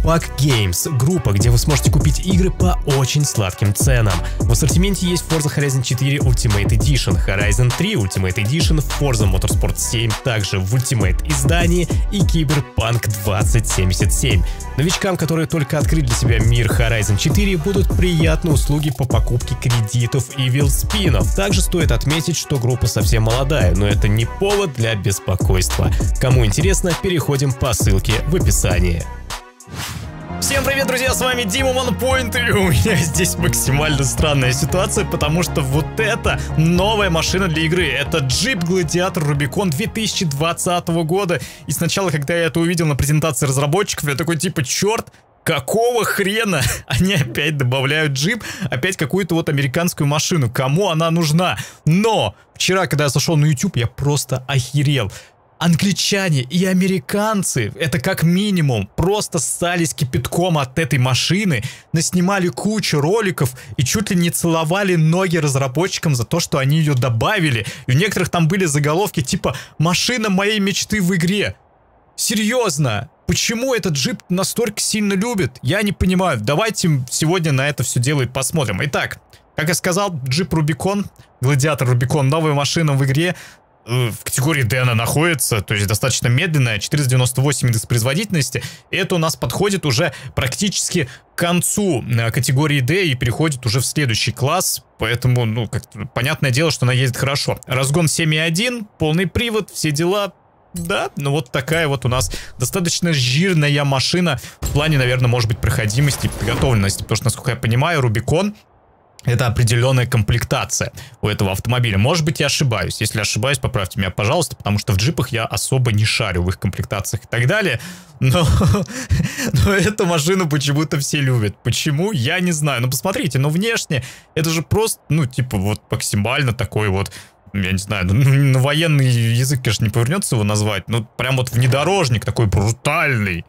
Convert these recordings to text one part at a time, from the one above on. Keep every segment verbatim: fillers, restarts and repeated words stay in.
Pack Games – группа, где вы сможете купить игры по очень сладким ценам. В ассортименте есть Forza Horizon четыре Ultimate Edition, Horizon три Ultimate Edition, Forza Motorsport семь, также в Ultimate издании и Cyberpunk двадцать семьдесят семь. Новичкам, которые только открыли для себя мир Horizon четыре, будут приятны услуги по покупке кредитов и вилспинов. Также стоит отметить, что группа совсем молодая, но это не повод для беспокойства. Кому интересно, переходим по ссылке в описании. Всем привет, друзья, с вами Дима Монпоинт, и у меня здесь максимально странная ситуация, потому что вот это новая машина для игры, это Jeep Gladiator Rubicon две тысячи двадцатого года, и сначала, когда я это увидел на презентации разработчиков, я такой типа, черт, какого хрена они опять добавляют джип, опять какую-то вот американскую машину, кому она нужна? Но вчера, когда я зашел на YouTube, я просто охерел. Англичане и американцы, это как минимум, просто ссались кипятком от этой машины, наснимали кучу роликов и чуть ли не целовали ноги разработчикам за то, что они ее добавили. И у некоторых там были заголовки типа «Машина моей мечты в игре». Серьезно? Почему этот джип настолько сильно любят? Я не понимаю. Давайте сегодня на это все дело и посмотрим. Итак, как я сказал, джип Rubicon, Gladiator Rubicon, новая машина в игре. В категории D она находится, то есть достаточно медленная, четыреста девяносто восемь индекс производительности. Это у нас подходит уже практически к концу категории D и переходит уже в следующий класс. Поэтому, ну, как понятное дело, что она ездит хорошо. Разгон семь и один, полный привод, все дела. Да, ну вот такая вот у нас достаточно жирная машина в плане, наверное, может быть, проходимости и подготовленности. Потому что, насколько я понимаю, Rubicon — это определенная комплектация у этого автомобиля. Может быть, я ошибаюсь. Если ошибаюсь, поправьте меня, пожалуйста, потому что в джипах я особо не шарю в их комплектациях и так далее. Но, но эту машину почему-то все любят. Почему? Я не знаю. Ну, посмотрите, ну, внешне это же просто, ну, типа, вот максимально такой вот, я не знаю, ну, на военный язык, конечно, не повернется его назвать, ну, прям вот внедорожник такой брутальный.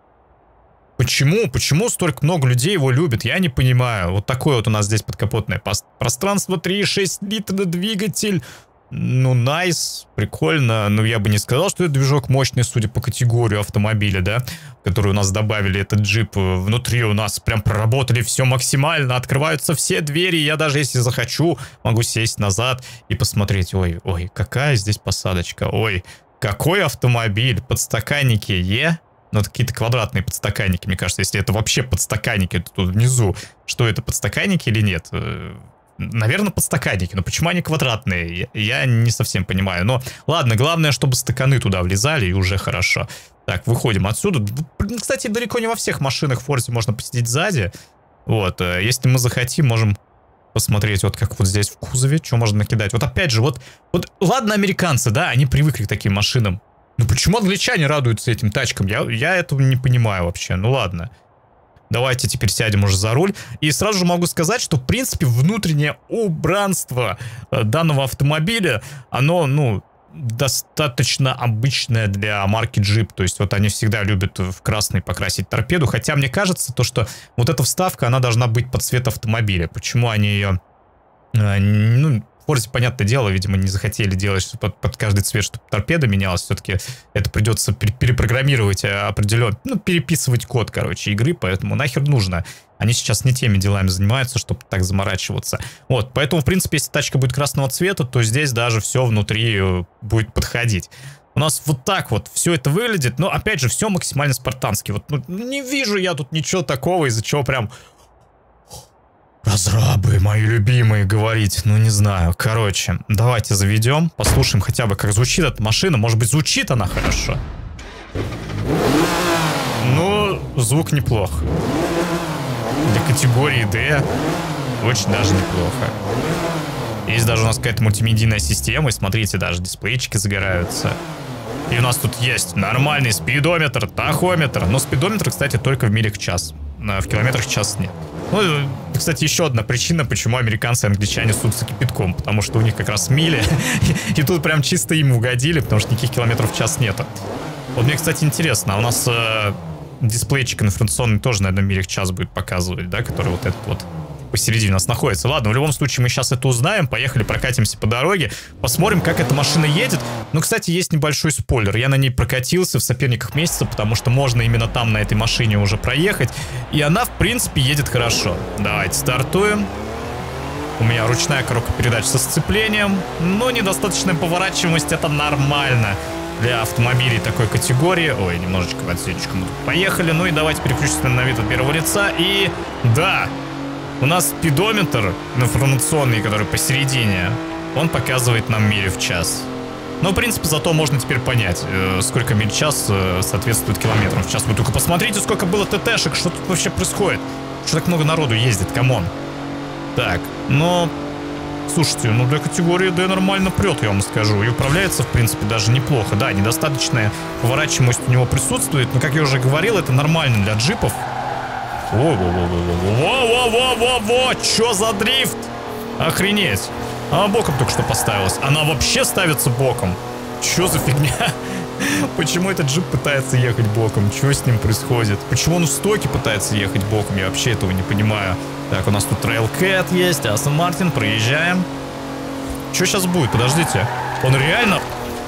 Почему? Почему столько много людей его любят? Я не понимаю. Вот такое вот у нас здесь подкапотное пространство. три и шесть литра двигатель. Ну, найс. Прикольно. Но я бы не сказал, что это движок мощный, судя по категории автомобиля, да, который у нас добавили этот джип. Внутри у нас прям проработали все максимально. Открываются все двери. Я даже, если захочу, могу сесть назад и посмотреть. Ой, ой, какая здесь посадочка. Ой, какой автомобиль. Подстаканники Е. Ну, это какие-то квадратные подстаканники, мне кажется. Если это вообще подстаканники, то тут внизу. Что это, подстаканники или нет? Наверное, подстаканники. Но почему они квадратные? Я не совсем понимаю. Но ладно, главное, чтобы стаканы туда влезали, и уже хорошо. Так, выходим отсюда. Кстати, далеко не во всех машинах в Forza можно посидеть сзади. Вот, если мы захотим, можем посмотреть, вот как вот здесь в кузове, что можно накидать. Вот опять же, вот, вот ладно, американцы, да, они привыкли к таким машинам. Ну почему англичане радуются этим тачкам? Я, я этого не понимаю вообще. Ну ладно. Давайте теперь сядем уже за руль. И сразу же могу сказать, что в принципе внутреннее убранство данного автомобиля, оно, ну, достаточно обычное для марки Jeep. То есть вот они всегда любят в красный покрасить торпеду. Хотя мне кажется, то, что вот эта вставка, она должна быть под цвет автомобиля. Почему они ее... Ну, в Forza, понятное дело, видимо, не захотели делать под, под каждый цвет, чтобы торпеда менялась. Все-таки это придется перепрограммировать определенно, ну, переписывать код, короче, игры, поэтому нахер нужно. Они сейчас не теми делами занимаются, чтобы так заморачиваться. Вот, поэтому, в принципе, если тачка будет красного цвета, то здесь даже все внутри будет подходить. У нас вот так вот все это выглядит, но, опять же, все максимально спартански. Вот, ну, не вижу я тут ничего такого, из-за чего прям... Разрабы мои любимые говорить, ну не знаю. Короче, давайте заведем, послушаем хотя бы, как звучит эта машина. Может быть, звучит она хорошо. Ну, звук неплох. Для категории D очень даже неплохо. Есть даже у нас какая-то мультимедийная система, и смотрите, даже дисплейчики загораются. И у нас тут есть нормальный спидометр, тахометр. Но спидометр, кстати, только в милях в час. В километрах в час нет. Ну, кстати, еще одна причина, почему американцы и англичане ссутся кипятком. Потому что у них как раз мили. И тут прям чисто им угодили, потому что никаких километров в час нету. Вот мне, кстати, интересно, а у нас э, дисплейчик информационный тоже, наверное, в милях в час будет показывать, да? Который вот этот вот посередине у нас находится. Ладно, в любом случае мы сейчас это узнаем. Поехали, прокатимся по дороге. Посмотрим, как эта машина едет. Ну, кстати, есть небольшой спойлер. Я на ней прокатился в соперниках месяца, потому что можно именно там на этой машине уже проехать. И она, в принципе, едет хорошо. Давайте стартуем. У меня ручная коробка передач со сцеплением, но недостаточная поворачиваемость — это нормально для автомобилей такой категории. Ой, немножечко в отсечку мы тут поехали. Ну и давайте переключимся на вид от первого лица. И да, у нас спидометр информационный, который посередине, он показывает нам мили в час. Но, в принципе, зато можно теперь понять, сколько миль в час соответствует километрам в час. Вы только посмотрите, сколько было ТТшек, что тут вообще происходит. Что так много народу ездит, камон. Так, но, слушайте, ну для категории D нормально прет, я вам скажу. И управляется, в принципе, даже неплохо. Да, недостаточная поворачиваемость у него присутствует, но, как я уже говорил, это нормально для джипов. Во-во-во-во-во-во-во-во! Чё за дрифт? Охренеть! Она боком только что поставилась. Она вообще ставится боком. Чё за фигня? Почему этот джип пытается ехать боком? Что с ним происходит? Почему он в стоке пытается ехать боком? Я вообще этого не понимаю. Так, у нас тут Trailcat есть, Астон Мартин, проезжаем. Что сейчас будет? Подождите. Он реально...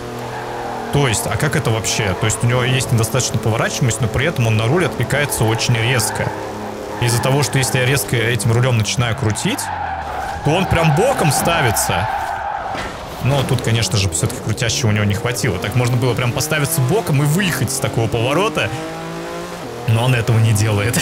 То есть, а как это вообще? То есть у него есть недостаточная поворачиваемость, но при этом он на руль отвлекается очень резко. Из-за того, что если я резко этим рулем начинаю крутить, то он прям боком ставится. Но тут, конечно же, все-таки крутящего у него не хватило. Так можно было прям поставиться боком и выехать с такого поворота. Но он этого не делает.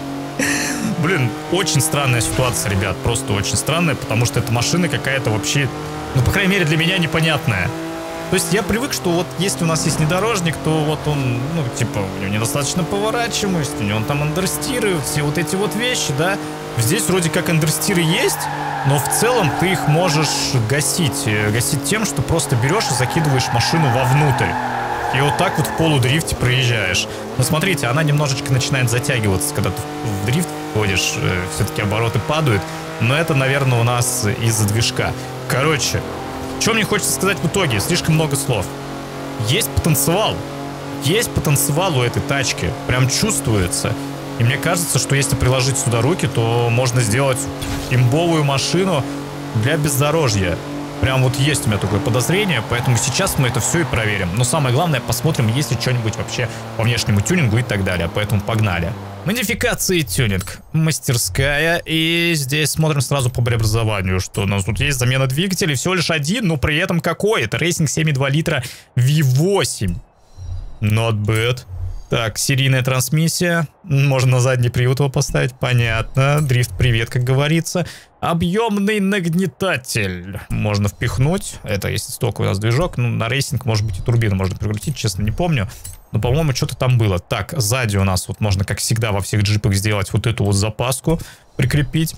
Блин, очень странная ситуация, ребят. Просто очень странная, потому что эта машина какая-то вообще, ну, по крайней мере, для меня непонятная. То есть я привык, что вот если у нас есть внедорожник, то вот он, ну, типа, у него недостаточно поворачиваемость, у него он там андерстирует, все вот эти вот вещи, да. Здесь вроде как андерстиры есть, но в целом ты их можешь гасить. Гасить тем, что просто берешь и закидываешь машину вовнутрь. И вот так вот в полудрифте проезжаешь. Но смотрите, она немножечко начинает затягиваться, когда ты в дрифт входишь, все-таки обороты падают. Но это, наверное, у нас из-за движка. Короче, что мне хочется сказать в итоге? Слишком много слов. Есть потенциал. Есть потенциал у этой тачки. Прям чувствуется. И мне кажется, что если приложить сюда руки, то можно сделать имбовую машину для бездорожья. Прям вот есть у меня такое подозрение, поэтому сейчас мы это все и проверим. Но самое главное, посмотрим, есть ли что-нибудь вообще по внешнему тюнингу и так далее. Поэтому погнали. Модификации и тюнинг. Мастерская. И здесь смотрим сразу по преобразованию, что у нас тут есть замена двигателей. Всего лишь один, но при этом какой? Это рейсинг семь и два литра ви восемь. Not bad. Так, серийная трансмиссия. Можно на задний привод его поставить. Понятно. Дрифт привет, как говорится. Объемный нагнетатель. Можно впихнуть. Это если стоковый у нас движок. Ну, на рейсинг, может быть, и турбину можно прикрутить. Честно, не помню. Но, по-моему, что-то там было. Так, сзади у нас вот можно, как всегда, во всех джипах сделать вот эту вот запаску. Прикрепить.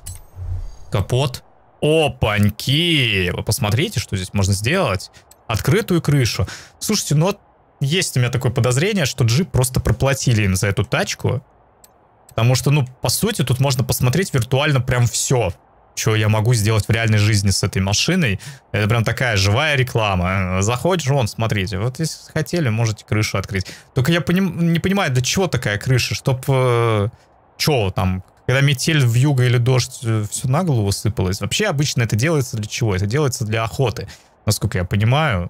Капот. Опаньки! Вы посмотрите, что здесь можно сделать. Открытую крышу. Слушайте, ну вот есть у меня такое подозрение, что джип просто проплатили им за эту тачку. Потому что, ну, по сути, тут можно посмотреть виртуально прям все, что я могу сделать в реальной жизни с этой машиной. Это прям такая живая реклама. Заходишь, вон, смотрите, вот если хотели, можете крышу открыть. Только я поним, не понимаю, для чего такая крыша? Чтоб, э, что там, когда метель, вьюга или дождь, все на голову сыпалось. Вообще обычно это делается для чего? Это делается для охоты, насколько я понимаю.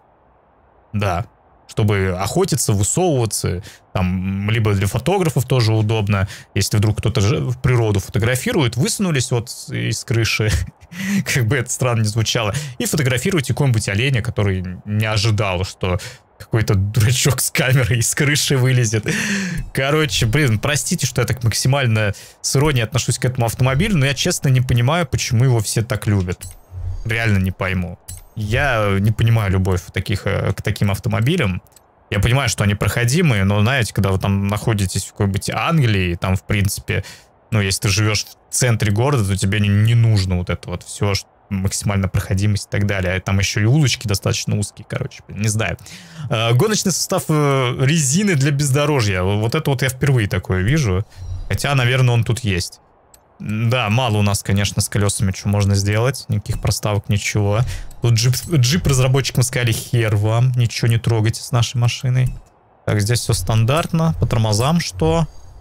Да. Чтобы охотиться, высовываться, там, либо для фотографов тоже удобно, если вдруг кто-то в природу фотографирует, высунулись вот из крыши, как бы это странно не звучало, и фотографируйте какого-нибудь оленя, который не ожидал, что какой-то дурачок с камерой из крыши вылезет. Короче, блин, простите, что я так максимально с иронией отношусь к этому автомобилю, но я честно не понимаю, почему его все так любят. Реально не пойму. Я не понимаю любовь таких, к таким автомобилям. Я понимаю, что они проходимые, но, знаете, когда вы там находитесь в какой-нибудь Англии, там, в принципе, ну, если ты живешь в центре города, то тебе не, не нужно вот это вот все, максимально проходимость и так далее. А там еще и улочки достаточно узкие, короче, не знаю. Гоночный состав резины для бездорожья. Вот это вот я впервые такое вижу. Хотя, наверное, он тут есть. Да, мало у нас, конечно, с колесами что можно сделать. Никаких проставок, ничего. Тут джип, джип разработчикам сказали, хер вам, ничего не трогайте с нашей машиной. Так, здесь все стандартно. По тормозам что? С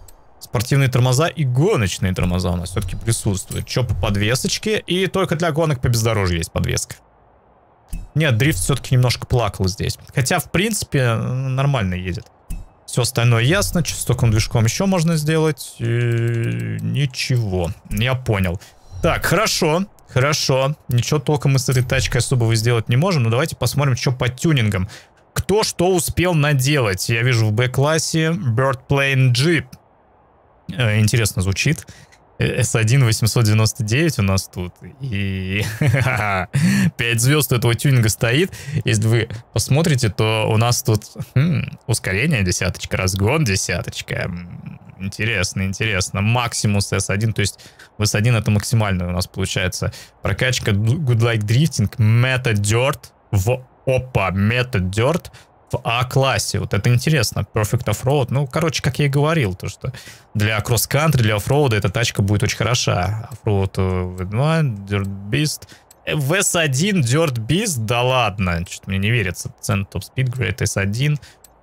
спортивные тормоза и гоночные тормоза у нас все-таки присутствуют. Че по подвесочке, и только для гонок по бездорожью есть подвеска. Нет, дрифт все-таки немножко плакал здесь. Хотя, в принципе, нормально едет. Все остальное ясно. Что с таким движком еще можно сделать? Э -э ничего. Я понял. Так, хорошо. Хорошо. Ничего толком мы с этой тачкой особого сделать не можем. Но давайте посмотрим, что по тюнингам. Кто что успел наделать. Я вижу в Б-классе Birdplane Jeep. Э, интересно звучит. эс один восемьсот девяносто девять у нас тут. И пять звезд у этого тюнинга стоит. Если вы посмотрите, то у нас тут хм, ускорение десяточка, разгон десяточка. Интересно, интересно. Максимус эс один, то есть в эс один это максимальная у нас получается прокачка. Good Like Drifting, Meta Dirt в опа, Meta Dirt в А-классе. Вот это интересно. Perfect Offroad. Ну, короче, как я и говорил, то что для кросс-кантри, для оффроуда эта тачка будет очень хороша. Оффроуд ви два, Dirt Beast. В эс один Dirt Beast? Да ладно. Что-то мне не верится. Цен Top Speed Great эс один.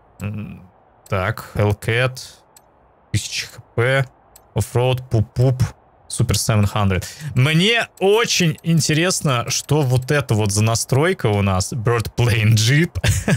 Так, Hellcat. тысяча хп. Оффроуд, пуп-пуп. Super семьсот. Мне очень интересно, что вот это вот за настройка у нас. Birdplane Jeep.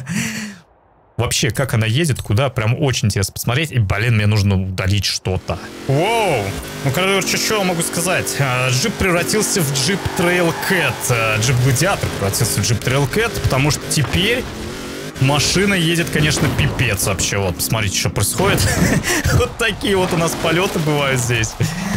Вообще, как она едет, куда, прям очень интересно посмотреть. И, блин, мне нужно удалить что-то. Воу! Ну, короче, что я могу сказать? Джип превратился в Jeep Trailcat. Джип Гладиатор превратился в Jeep Trailcat, потому что теперь машина едет, конечно, пипец вообще. Вот, посмотрите, что происходит. Вот такие вот у нас полеты бывают здесь.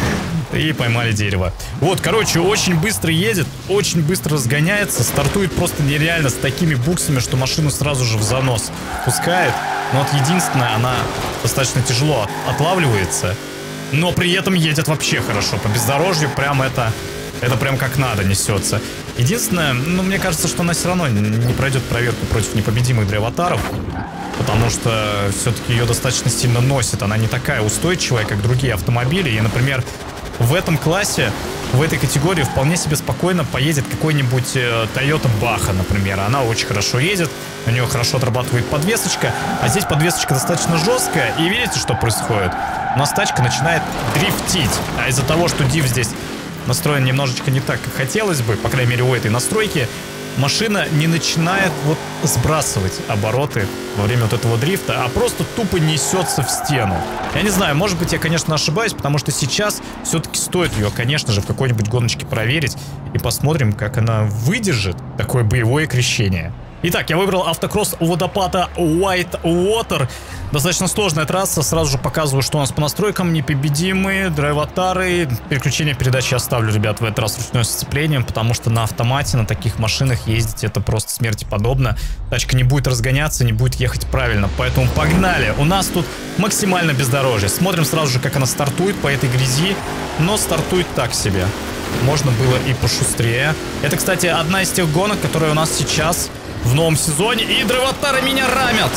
И поймали дерево. Вот, короче, очень быстро едет, очень быстро разгоняется, стартует просто нереально с такими буксами, что машину сразу же в занос пускает. Но вот единственное, она достаточно тяжело от, отлавливается, но при этом едет вообще хорошо. По бездорожью прям это, это прям как надо несется. Единственное, ну, мне кажется, что она все равно не пройдет проверку против непобедимых драйватаров, потому что все-таки ее достаточно сильно носит. Она не такая устойчивая, как другие автомобили. И, например, в этом классе, в этой категории вполне себе спокойно поедет какой-нибудь э, Toyota Baja, например. Она очень хорошо едет, у нее хорошо отрабатывает подвесочка, а здесь подвесочка достаточно жесткая. И видите, что происходит? У нас тачка начинает дрифтить. А из-за того, что диф здесь настроен немножечко не так, как хотелось бы, по крайней мере у этой настройки, машина не начинает вот сбрасывать обороты во время вот этого дрифта, а просто тупо несется в стену. Я не знаю, может быть, я, конечно, ошибаюсь, потому что сейчас все-таки стоит ее, конечно же, в какой-нибудь гоночке проверить и посмотрим, как она выдержит такое боевое крещение. Итак, я выбрал автокросс у водопада White Water. Достаточно сложная трасса. Сразу же показываю, что у нас по настройкам. Непобедимые, драйватары. Переключение передач я оставлю, ребят, в этот раз ручное сцеплением, потому что на автомате, на таких машинах ездить это просто смерти подобно. Тачка не будет разгоняться, не будет ехать правильно. Поэтому погнали. У нас тут максимально бездорожье. Смотрим сразу же, как она стартует по этой грязи. Но стартует так себе. Можно было и пошустрее. Это, кстати, одна из тех гонок, которые у нас сейчас в новом сезоне. И драйватары меня рамят.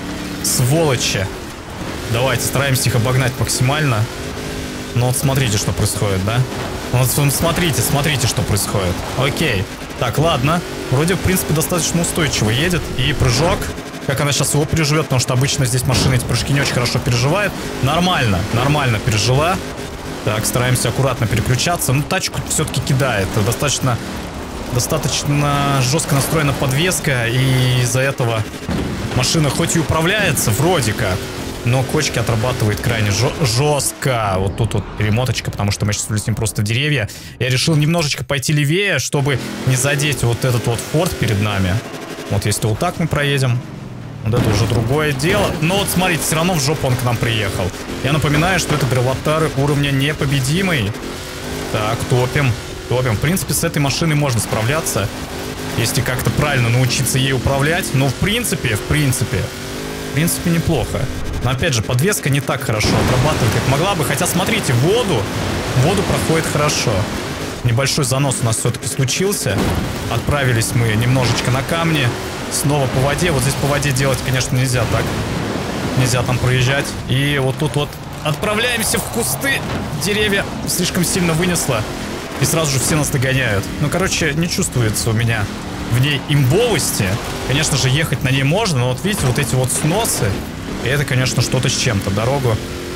Сволочи. Давайте стараемся их обогнать максимально. Ну вот смотрите, что происходит, да? Вот смотрите, смотрите, что происходит. Окей. Так, ладно. Вроде, в принципе, достаточно устойчиво едет. И прыжок. Как она сейчас его переживет, потому что обычно здесь машины эти прыжки не очень хорошо переживают. Нормально, нормально пережила. Так, стараемся аккуратно переключаться. Ну, тачку все-таки кидает. Достаточно... Достаточно жестко настроена подвеска, и из-за этого машина хоть и управляется, вроде как, но кочки отрабатывает крайне жестко. Вот тут вот перемоточка, потому что мы сейчас улетим просто в деревья. Я решил немножечко пойти левее, чтобы не задеть вот этот вот форт перед нами. Вот если вот так мы проедем, вот это уже другое дело. Но вот смотрите, все равно в жопу он к нам приехал. Я напоминаю, что это драйватары уровня непобедимый. Так, топим. Топим. В принципе, с этой машиной можно справляться, если как-то правильно научиться ей управлять. Но в принципе, в принципе, в принципе неплохо. Но опять же, подвеска не так хорошо отрабатывает, как могла бы. Хотя, смотрите, воду, воду проходит хорошо. Небольшой занос у нас все-таки случился. Отправились мы немножечко на камни. Снова по воде. Вот здесь по воде делать, конечно, нельзя так. Нельзя там проезжать. И вот тут вот отправляемся в кусты. Деревья слишком сильно вынесло. И сразу же все нас догоняют. Ну, короче, не чувствуется у меня в ней имбовости. Конечно же, ехать на ней можно, но вот видите, вот эти вот сносы, и это, конечно, что-то с чем-то. Дорогу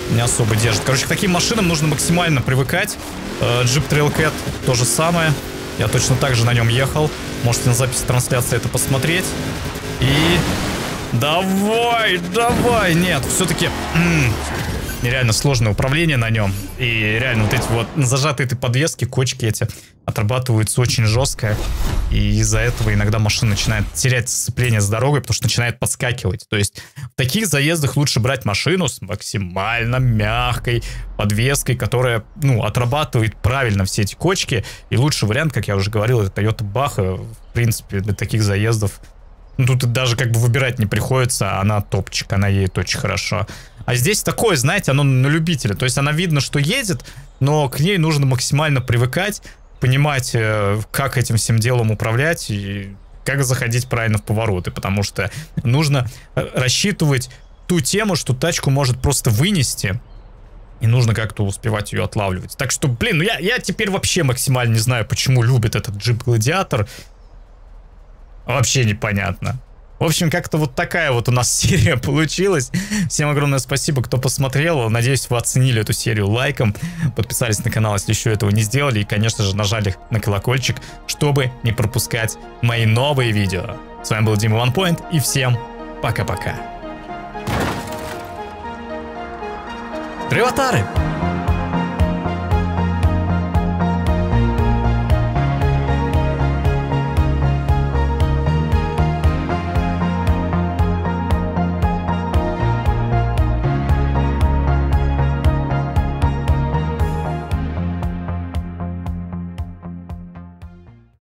не особо держит. Короче, к таким машинам нужно максимально привыкать. Jeep Trailcat то же самое. Я точно так же на нем ехал. Можете на записи трансляции это посмотреть. И... Давай, давай! Нет, все-таки... Нереально сложное управление на нем. И реально вот эти вот зажатые этой подвески, кочки эти отрабатываются очень жестко. И из-за этого иногда машина начинает терять сцепление с дорогой, потому что начинает подскакивать. То есть в таких заездах лучше брать машину с максимально мягкой подвеской, которая, ну, отрабатывает правильно все эти кочки. И лучший вариант, как я уже говорил, это Toyota Baja. В принципе, для таких заездов, ну, тут даже как бы выбирать не приходится. Она топчик, она едет очень хорошо. А здесь такое, знаете, оно на любителя. То есть она видно, что едет, но к ней нужно максимально привыкать, понимать, как этим всем делом управлять и как заходить правильно в повороты. Потому что нужно рассчитывать ту тему, что тачку может просто вынести, и нужно как-то успевать ее отлавливать. Так что, блин, ну я, я теперь вообще максимально не знаю, почему любит этот Jeep Gladiator. Вообще непонятно. В общем, как-то вот такая вот у нас серия получилась. Всем огромное спасибо, кто посмотрел. Надеюсь, вы оценили эту серию лайком. Подписались на канал, если еще этого не сделали. И, конечно же, нажали на колокольчик, чтобы не пропускать мои новые видео. С вами был Дима OnePoint. И всем пока-пока. Приватары!